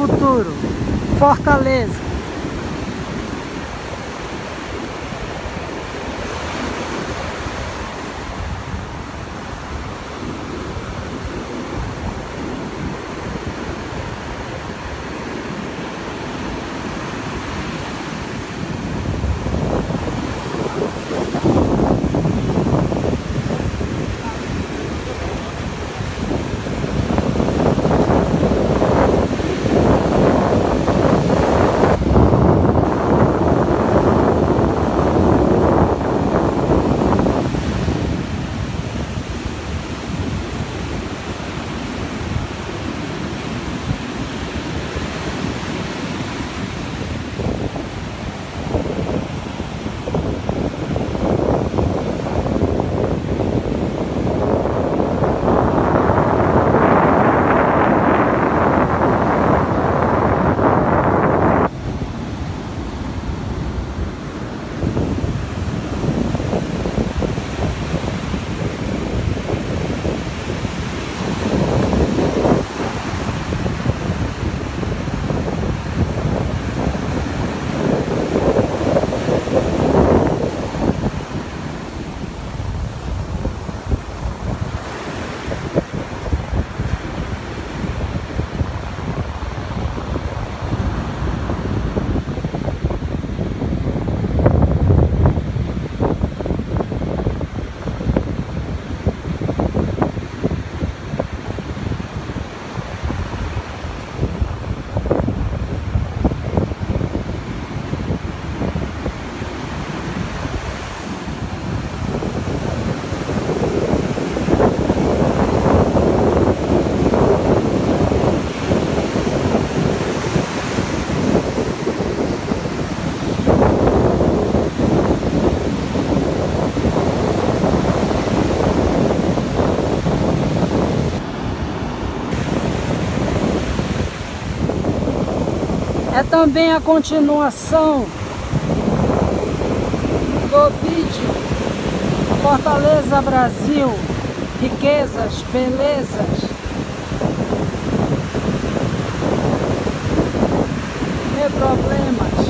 futuro. Fortaleza. É também a continuação do vídeo Fortaleza, Brasil, riquezas, belezas e problemas.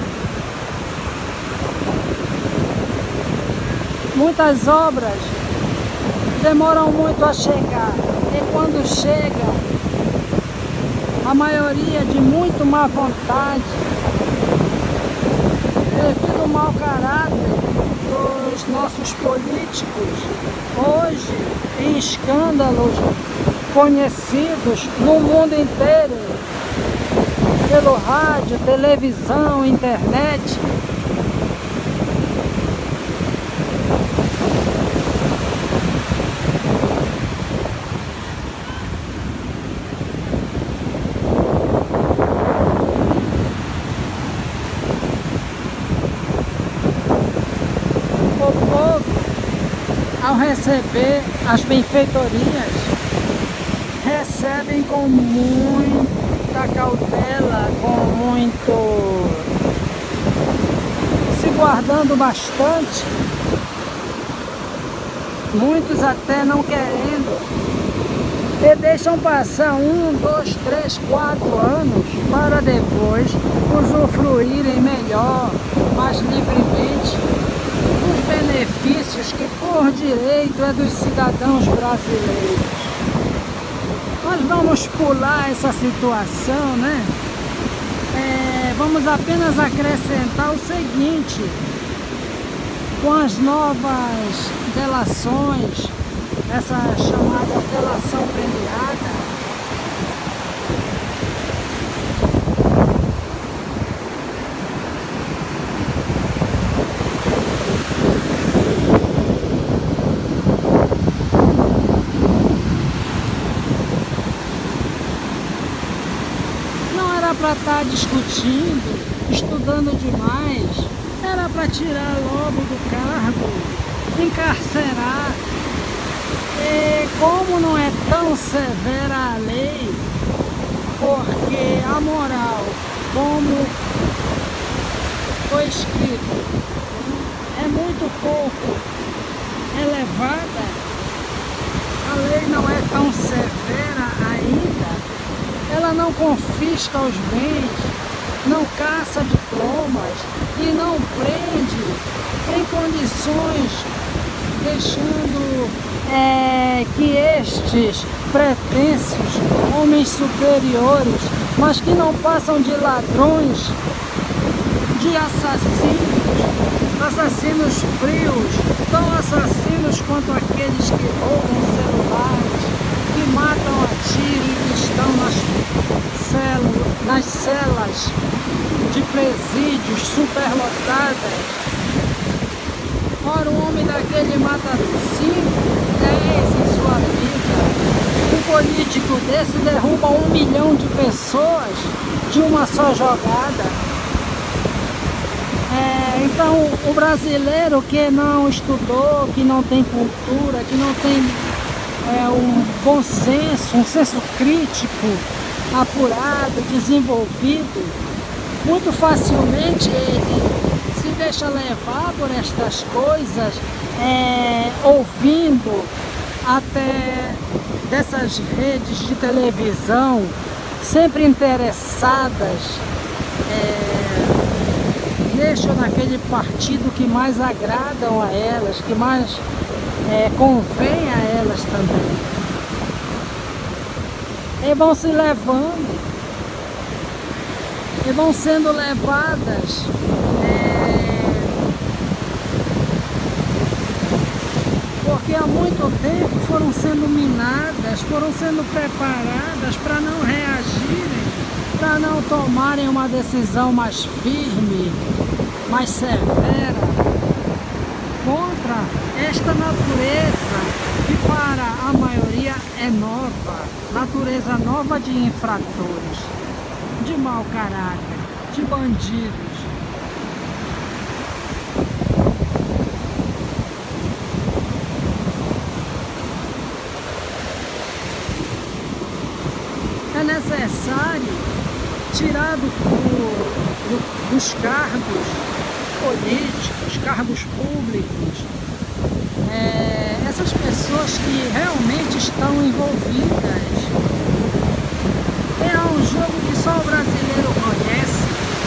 Muitas obras demoram muito a chegar e quando chegam, a maioria de muito má vontade, devido ao mau caráter dos nossos políticos, hoje em escândalos conhecidos no mundo inteiro, pelo rádio, televisão, internet. Ao receber as benfeitorias, recebem com muita cautela, se guardando bastante, muitos até não querendo, e deixam passar 1, 2, 3, 4 anos para depois usufruírem melhor, mais livremente, os benefícios que por direito é dos cidadãos brasileiros. Nós vamos pular essa situação, né? Vamos apenas acrescentar o seguinte: com as novas delações, essa chamada delação premiada, para estar discutindo, estudando demais, era para tirar logo do cargo, encarcerar. E como não é tão severa a lei, porque a moral, como foi escrito, é muito pouco elevada, a lei não é tão severa ainda, ela ela não confisca os bens, não caça diplomas e não prende em condições, deixando que estes pretensos homens superiores, mas que não passam de ladrões, de assassinos frios, tão assassinos quanto aqueles que roubam celulares, que matam a tiro e que estão nas celas de presídios superlotadas. Ora, um homem daquele mata 5, 10 em sua vida. Um político desse derruba 1 milhão de pessoas de uma só jogada. Então, o brasileiro que não estudou, que não tem cultura, que não tem um bom senso, um senso crítico apurado, desenvolvido, muito facilmente ele se deixa levar por estas coisas, ouvindo até dessas redes de televisão sempre interessadas, deixam naquele partido que mais agradam a elas, que mais convém a elas também. E vão se levando, e vão sendo levadas porque há muito tempo foram sendo minadas, foram sendo preparadas para não reagirem, para não tomarem uma decisão mais firme, mais severa contra esta natureza que para a maioria é nova, natureza nova de infratores, de mau caráter, de bandidos. É necessário tirar dos cargos políticos, cargos públicos, essas pessoas que realmente estão envolvidas. É um jogo que só o brasileiro conhece,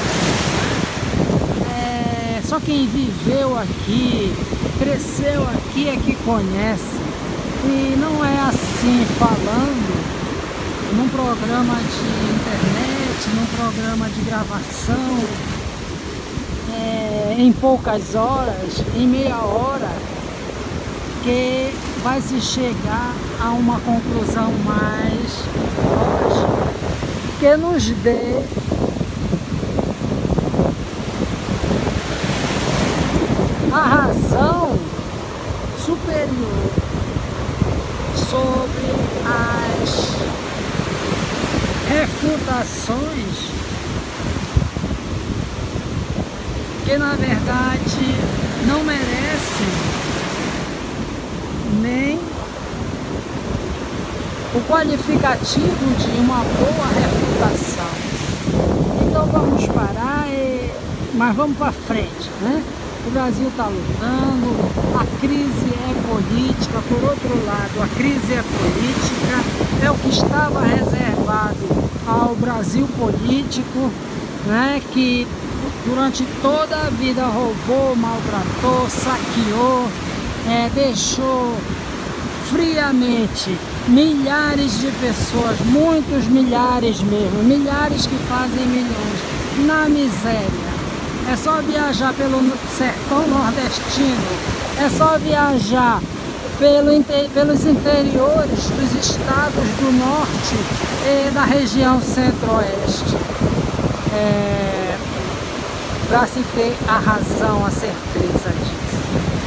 só quem viveu aqui, cresceu aqui é que conhece, e não é assim falando num programa de internet, num programa de gravação, em poucas horas, em meia hora, que vai se chegar a uma conclusão mais lógica, que nos dê a razão superior sobre as refutações que na verdade não merecem nem o qualificativo de uma boa refutação. Então vamos parar, mas vamos para frente, né? O Brasil está lutando, a crise é política, por outro lado, a crise é política, é o que estava reservado ao Brasil político, né? Que durante toda a vida roubou, maltratou, saqueou, deixou friamente milhares de pessoas, muitos milhares mesmo, milhares que fazem milhões, na miséria. É só viajar pelo sertão nordestino, é só viajar pelos interiores dos estados do norte e da região centro-oeste, para se ter a razão, a certeza disso.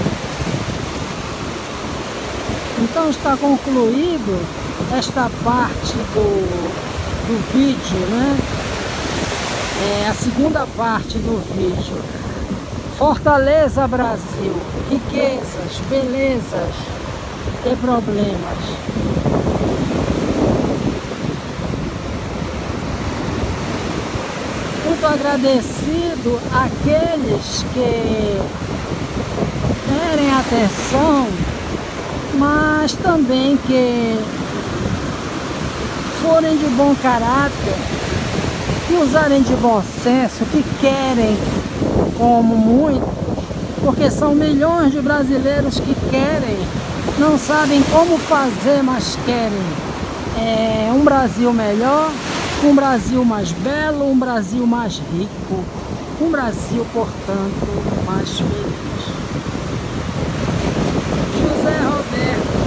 Então está concluído esta parte do vídeo, né? A segunda parte do vídeo. Fortaleza, Brasil, riquezas, belezas e problemas. Muito agradecido àqueles que derem atenção, mas também que forem de bom caráter, que usarem de bom senso, que querem como muitos, porque são milhões de brasileiros que querem, não sabem como fazer, mas querem um Brasil melhor, um Brasil mais belo, um Brasil mais rico, um Brasil, portanto, mais feliz. José Roberto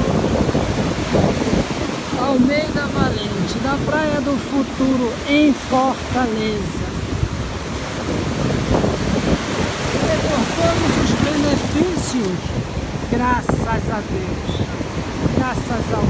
Almeida Valente, da Praia do Futuro, em Fortaleza. E por todos os benefícios, graças a Deus, graças ao